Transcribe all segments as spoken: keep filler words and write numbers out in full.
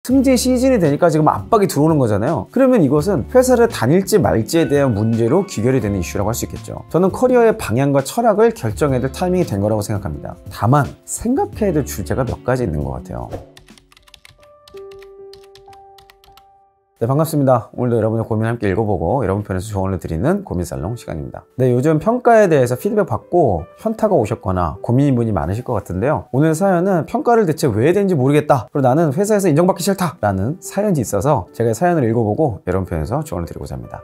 승진 시즌이 되니까 지금 압박이 들어오는 거잖아요. 그러면 이것은 회사를 다닐지 말지에 대한 문제로 귀결이 되는 이슈라고 할 수 있겠죠. 저는 커리어의 방향과 철학을 결정해야 될 타이밍이 된 거라고 생각합니다. 다만 생각해야 될 주제가 몇 가지 있는 것 같아요. 네, 반갑습니다. 오늘도 여러분의 고민 함께 읽어보고 여러분 편에서 조언을 드리는 고민살롱 시간입니다. 네, 요즘 평가에 대해서 피드백 받고 현타가 오셨거나 고민인 분이 많으실 것 같은데요. 오늘 사연은 평가를 대체 왜 해야 되는지 모르겠다, 그리고 나는 회사에서 인정받기 싫다 라는 사연이 있어서 제가 사연을 읽어보고 여러분 편에서 조언을 드리고자 합니다.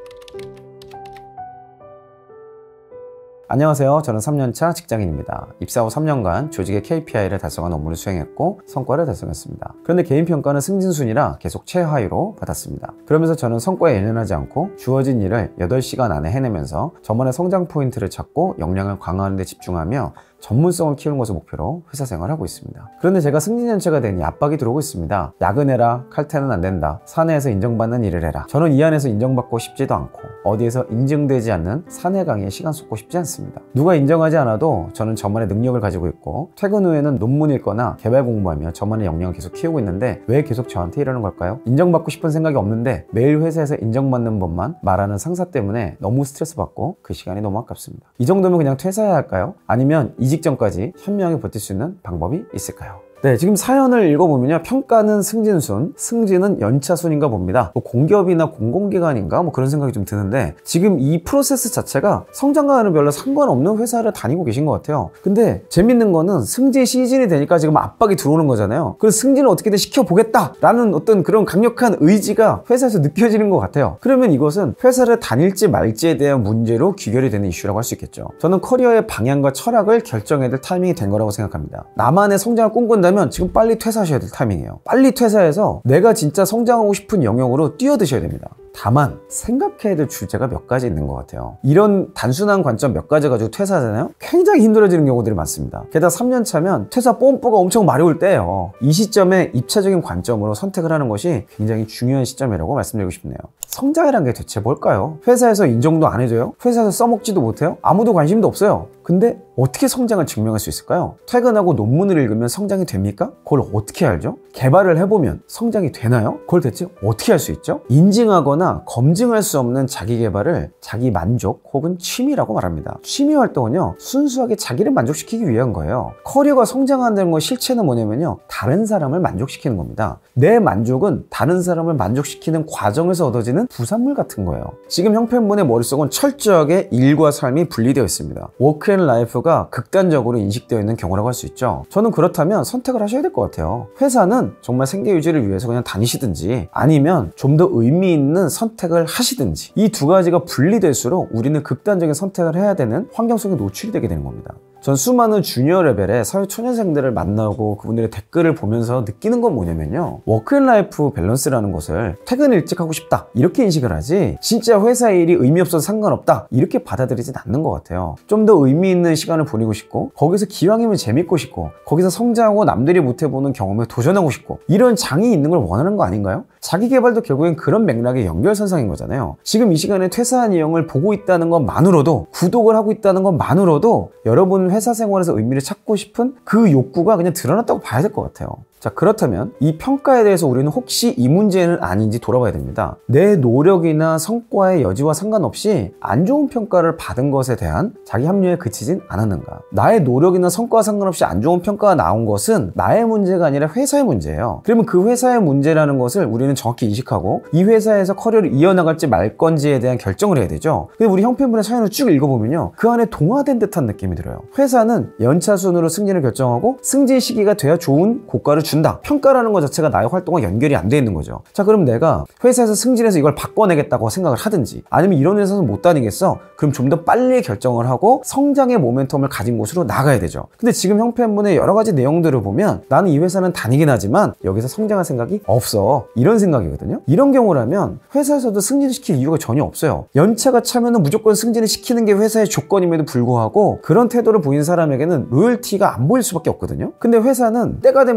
안녕하세요. 저는 삼 년차 직장인입니다. 입사 후 삼 년간 조직의 케이피아이를 달성한 업무를 수행했고 성과를 달성했습니다. 그런데 개인평가는 승진순이라 계속 최하위로 받았습니다. 그러면서 저는 성과에 연연하지 않고 주어진 일을 여덟 시간 안에 해내면서 저만의 성장 포인트를 찾고 역량을 강화하는 데 집중하며 전문성을 키우는 것을 목표로 회사 생활을 하고 있습니다. 그런데 제가 승진 연차가 되니 압박이 들어오고 있습니다. 야근해라, 칼퇴는 안 된다, 사내에서 인정받는 일을 해라. 저는 이 안에서 인정받고 싶지도 않고 어디에서 인증되지 않는 사내 강의에 시간 쏟고 싶지 않습니다. 누가 인정하지 않아도 저는 저만의 능력을 가지고 있고 퇴근 후에는 논문 읽거나 개발 공부하며 저만의 역량을 계속 키우고 있는데 왜 계속 저한테 이러는 걸까요? 인정받고 싶은 생각이 없는데 매일 회사에서 인정받는 법만 말하는 상사 때문에 너무 스트레스 받고 그 시간이 너무 아깝습니다. 이 정도면 그냥 퇴사해야 할까요? 아니면 이 직전까지 현명하게 버틸 수 있는 방법이 있을까요? 네, 지금 사연을 읽어보면요, 평가는 승진순, 승진은 연차순인가 봅니다. 뭐 공기업이나 공공기관인가 뭐 그런 생각이 좀 드는데, 지금 이 프로세스 자체가 성장과는 별로 상관없는 회사를 다니고 계신 것 같아요. 근데 재밌는 거는 승진 시즌이 되니까 지금 압박이 들어오는 거잖아요. 그래서 승진을 어떻게든 시켜보겠다 라는 어떤 그런 강력한 의지가 회사에서 느껴지는 것 같아요. 그러면 이것은 회사를 다닐지 말지에 대한 문제로 귀결이 되는 이슈라고 할 수 있겠죠. 저는 커리어의 방향과 철학을 결정해야 될 타이밍이 된 거라고 생각합니다. 나만의 성장을 꿈꾼다면 지금 빨리 퇴사하셔야 될 타이밍이에요. 빨리 퇴사해서 내가 진짜 성장하고 싶은 영역으로 뛰어드셔야 됩니다. 다만 생각해야 될 주제가 몇 가지 있는 것 같아요. 이런 단순한 관점 몇 가지 가지고 퇴사하잖아요? 굉장히 힘들어지는 경우들이 많습니다. 게다가 삼 년 차면 퇴사 뽐뿌가 엄청 마려울 때예요. 이 시점에 입체적인 관점으로 선택을 하는 것이 굉장히 중요한 시점이라고 말씀드리고 싶네요. 성장이란 게 대체 뭘까요? 회사에서 인정도 안 해줘요? 회사에서 써먹지도 못해요? 아무도 관심도 없어요. 근데 어떻게 성장을 증명할 수 있을까요? 퇴근하고 논문을 읽으면 성장이 됩니까? 그걸 어떻게 알죠? 개발을 해보면 성장이 되나요? 그걸 대체 어떻게 할 수 있죠? 인증하거나 검증할 수 없는 자기 개발을 자기 만족 혹은 취미라고 말합니다. 취미 활동은요, 순수하게 자기를 만족시키기 위한 거예요. 커리어가 성장한다는 건 실체는 뭐냐면요, 다른 사람을 만족시키는 겁니다. 내 만족은 다른 사람을 만족시키는 과정에서 얻어지는 부산물 같은 거예요. 지금 형편분의 머릿속은 철저하게 일과 삶이 분리되어 있습니다. 워크 앤 라이프가 극단적으로 인식되어 있는 경우라고 할 수 있죠. 저는 그렇다면 선택을 하셔야 될 것 같아요. 회사는 정말 생계 유지를 위해서 그냥 다니시든지 아니면 좀 더 의미 있는 선택을 하시든지, 이 두 가지가 분리될수록 우리는 극단적인 선택을 해야 되는 환경 속에 노출이 되게 되는 겁니다. 전 수많은 주니어 레벨의 사회초년생들을 만나고 그분들의 댓글을 보면서 느끼는 건 뭐냐면요, 워크앤라이프 밸런스라는 것을 퇴근 일찍 하고 싶다 이렇게 인식을 하지, 진짜 회사 일이 의미 없어서 상관없다 이렇게 받아들이진 않는 것 같아요. 좀 더 의미 있는 시간을 보내고 싶고, 거기서 기왕이면 재밌고 싶고, 거기서 성장하고 남들이 못해보는 경험에 도전하고 싶고, 이런 장이 있는 걸 원하는 거 아닌가요? 자기 개발도 결국엔 그런 맥락의 연결선상인 거잖아요. 지금 이 시간에 퇴사한 이 형을 보고 있다는 것만으로도, 구독을 하고 있다는 것만으로도 여러분 회사 생활에서 의미를 찾고 싶은 그 욕구가 그냥 드러났다고 봐야 될 것 같아요. 자, 그렇다면 이 평가에 대해서 우리는 혹시 이 문제는 아닌지 돌아봐야 됩니다. 내 노력이나 성과의 여지와 상관없이 안 좋은 평가를 받은 것에 대한 자기 합리화에 그치진 않았는가? 나의 노력이나 성과와 상관없이 안 좋은 평가가 나온 것은 나의 문제가 아니라 회사의 문제예요. 그러면 그 회사의 문제라는 것을 우리는 정확히 인식하고 이 회사에서 커리어를 이어나갈지 말 건지에 대한 결정을 해야 되죠. 근데 우리 형편분의 사연을 쭉 읽어보면요, 그 안에 동화된 듯한 느낌이 들어요. 회사는 연차순으로 승진을 결정하고 승진 시기가 돼야 좋은 고가를 준다. 평가라는 것 자체가 나의 활동과 연결이 안 돼 있는 거죠. 자, 그럼 내가 회사에서 승진해서 이걸 바꿔내겠다고 생각을 하든지, 아니면 이런 회사에서 못 다니겠어? 그럼 좀 더 빨리 결정을 하고 성장의 모멘텀을 가진 곳으로 나가야 되죠. 근데 지금 형편문의 여러 가지 내용들을 보면 나는 이 회사는 다니긴 하지만 여기서 성장할 생각이 없어, 이런 생각이거든요. 이런 경우라면 회사에서도 승진을 시킬 이유가 전혀 없어요. 연차가 차면은 무조건 승진을 시키는 게 회사의 조건임에도 불구하고 그런 태도를 보인 사람에게는 로열티가 안 보일 수밖에 없거든요. 근데 회사는 때가 되면 승진을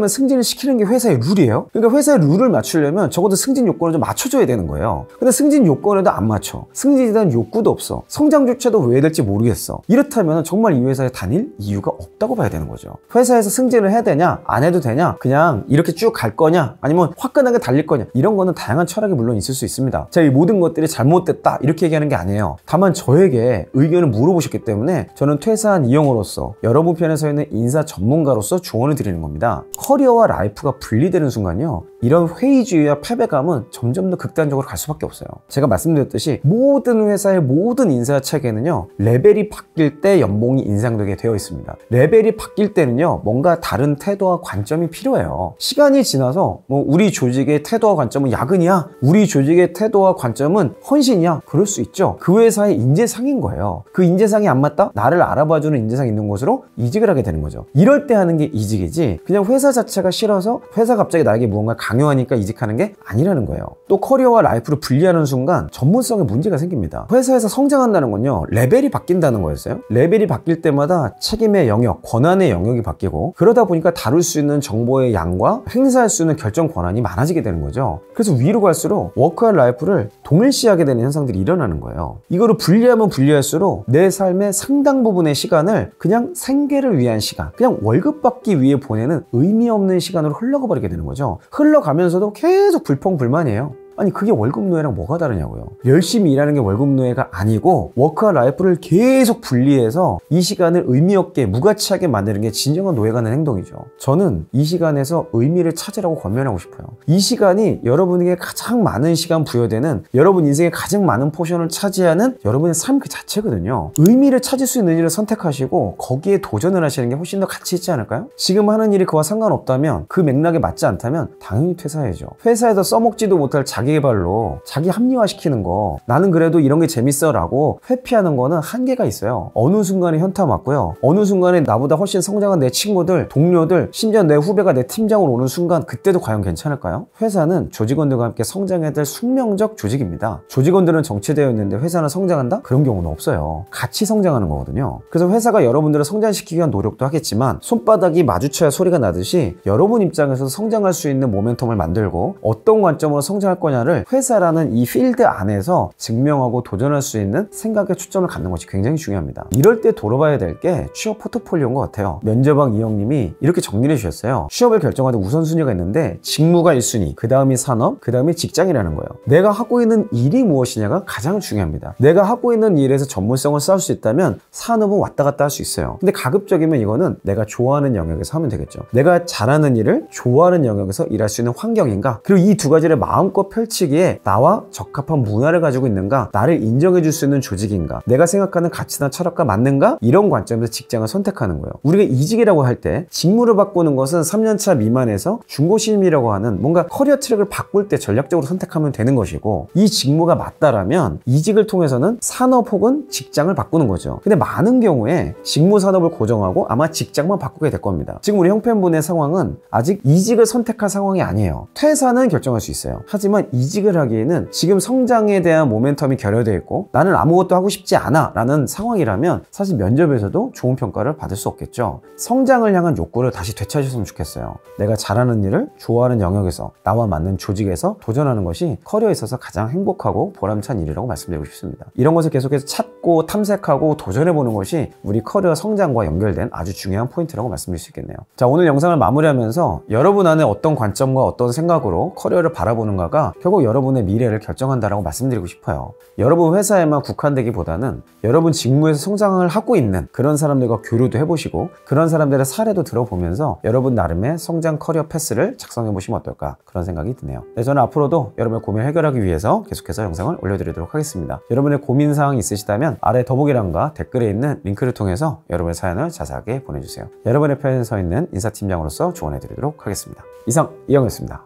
시키는 게 회사의 룰이에요. 그러니까 회사의 룰을 맞추려면 적어도 승진 요건을 좀 맞춰줘야 되는 거예요. 근데 승진 요건에도 안 맞춰. 승진에 대한 욕구도 없어. 성장조차도 왜 될지 모르겠어. 이렇다면 정말 이 회사에 다닐 이유가 없다고 봐야 되는 거죠. 회사에서 승진을 해야 되냐 안 해도 되냐, 그냥 이렇게 쭉 갈 거냐 아니면 화끈하게 달릴 거냐, 이런 거는 다양한 철학이 물론 있을 수 있습니다. 제가 이 모든 것들이 잘못됐다 이렇게 얘기하는 게 아니에요. 다만 저에게 의견을 물어보셨기 때문에 저는 퇴사한 이영호로서 여러분 편에 서 있는 인사 전문가로서 조언을 드리는 겁니다. 커리어와 라이프가 분리되는 순간요, 이런 회의주의와 패배감은 점점 더 극단적으로 갈 수밖에 없어요. 제가 말씀드렸듯이 모든 회사의 모든 인사 체계는요, 레벨이 바뀔 때 연봉이 인상되게 되어 있습니다. 레벨이 바뀔 때는요, 뭔가 다른 태도와 관점이 필요해요. 시간이 지나서 뭐 우리 조직의 태도와 관점은 야근이야, 우리 조직의 태도와 관점은 헌신이야, 그럴 수 있죠. 그 회사의 인재상인 거예요. 그 인재상이 안 맞다? 나를 알아봐주는 인재상이 있는 곳으로 이직을 하게 되는 거죠. 이럴 때 하는 게 이직이지, 그냥 회사 자체가 싫어서 회사 갑자기 나에게 무언가 강요하니까 이직하는 게 아니라는 거예요. 또 커리어와 라이프를 분리하는 순간 전문성에 문제가 생깁니다. 회사에서 성장한다는 건요, 레벨이 바뀐다는 거였어요. 레벨이 바뀔 때마다 책임의 영역, 권한의 영역이 바뀌고, 그러다 보니까 다룰 수 있는 정보의 양과 행사할 수 있는 결정 권한이 많아지게 되는 거죠. 그래서 위로 갈수록 워크와 라이프를 동일시하게 되는 현상들이 일어나는 거예요. 이거를 분리하면 분리할수록 내 삶의 상당 부분의 시간을 그냥 생계를 위한 시간, 그냥 월급 받기 위해 보내는 의미 없는 시간으로 흘러가 버리게 되는 거죠. 흘러가면서도 계속 불평불만이에요. 아니 그게 월급 노예랑 뭐가 다르냐고요. 열심히 일하는 게 월급 노예가 아니고 워크와 라이프를 계속 분리해서 이 시간을 의미 없게 무가치하게 만드는 게 진정한 노예가 하는 행동이죠. 저는 이 시간에서 의미를 찾으라고 권면하고 싶어요. 이 시간이 여러분에게 가장 많은 시간 부여되는, 여러분 인생의 가장 많은 포션을 차지하는 여러분의 삶 그 자체거든요. 의미를 찾을 수 있는 일을 선택하시고 거기에 도전을 하시는 게 훨씬 더 가치 있지 않을까요? 지금 하는 일이 그와 상관없다면, 그 맥락에 맞지 않다면 당연히 퇴사해야죠. 회사에서 써먹지도 못할 자기 자기 개발로 자기 합리화시키는 거, 나는 그래도 이런 게 재밌어 라고 회피하는 거는 한계가 있어요. 어느 순간에 현타 맞고요, 어느 순간에 나보다 훨씬 성장한 내 친구들, 동료들, 심지어 내 후배가 내 팀장으로 오는 순간, 그때도 과연 괜찮을까요? 회사는 조직원들과 함께 성장해야 될 숙명적 조직입니다. 조직원들은 정체되어 있는데 회사는 성장한다? 그런 경우는 없어요. 같이 성장하는 거거든요. 그래서 회사가 여러분들을 성장시키기 위한 노력도 하겠지만, 손바닥이 마주쳐야 소리가 나듯이 여러분 입장에서 성장할 수 있는 모멘텀을 만들고 어떤 관점으로 성장할 거냐 를 회사라는 이 필드 안에서 증명하고 도전할 수 있는 생각에 초점을 갖는 것이 굉장히 중요합니다. 이럴 때 돌아봐야 될 게 취업 포트폴리오인 것 같아요. 면접왕 이영님이 이렇게 정리를 해주셨어요. 취업을 결정하는 우선순위가 있는데 직무가 일 순위, 그 다음이 산업, 그 다음이 직장이라는 거예요. 내가 하고 있는 일이 무엇이냐가 가장 중요합니다. 내가 하고 있는 일에서 전문성을 쌓을 수 있다면 산업은 왔다 갔다 할 수 있어요. 근데 가급적이면 이거는 내가 좋아하는 영역에서 하면 되겠죠. 내가 잘하는 일을 좋아하는 영역에서 일할 수 있는 환경인가, 그리고 이 두 가지를 마음껏 펼 펼치기에 나와 적합한 문화를 가지고 있는가, 나를 인정해 줄 수 있는 조직인가, 내가 생각하는 가치나 철학과 맞는가, 이런 관점에서 직장을 선택하는 거예요. 우리가 이직이라고 할 때 직무를 바꾸는 것은 삼 년 차 미만에서 중고신임이라고 하는 뭔가 커리어 트랙을 바꿀 때 전략적으로 선택하면 되는 것이고, 이 직무가 맞다라면 이직을 통해서는 산업 혹은 직장을 바꾸는 거죠. 근데 많은 경우에 직무 산업을 고정하고 아마 직장만 바꾸게 될 겁니다. 지금 우리 형편분의 상황은 아직 이직을 선택할 상황이 아니에요. 퇴사는 결정할 수 있어요. 하지만 이직을 하기에는 지금 성장에 대한 모멘텀이 결여되어 있고 나는 아무것도 하고 싶지 않아 라는 상황이라면 사실 면접에서도 좋은 평가를 받을 수 없겠죠. 성장을 향한 욕구를 다시 되찾으셨으면 좋겠어요. 내가 잘하는 일을 좋아하는 영역에서 나와 맞는 조직에서 도전하는 것이 커리어에 있어서 가장 행복하고 보람찬 일이라고 말씀드리고 싶습니다. 이런 것을 계속해서 찾고 탐색하고 도전해보는 것이 우리 커리어 성장과 연결된 아주 중요한 포인트라고 말씀드릴 수 있겠네요. 자, 오늘 영상을 마무리하면서 여러분 안에 어떤 관점과 어떤 생각으로 커리어를 바라보는가가 결국 여러분의 미래를 결정한다라고 말씀드리고 싶어요. 여러분 회사에만 국한되기보다는 여러분 직무에서 성장을 하고 있는 그런 사람들과 교류도 해보시고 그런 사람들의 사례도 들어보면서 여러분 나름의 성장 커리어 패스를 작성해 보시면 어떨까, 그런 생각이 드네요. 네, 저는 앞으로도 여러분의 고민을 해결하기 위해서 계속해서 영상을 올려드리도록 하겠습니다. 여러분의 고민사항이 있으시다면 아래 더보기란과 댓글에 있는 링크를 통해서 여러분의 사연을 자세하게 보내주세요. 여러분의 편에 서 있는 인사팀장으로서 조언해 드리도록 하겠습니다. 이상 이영이었습니다.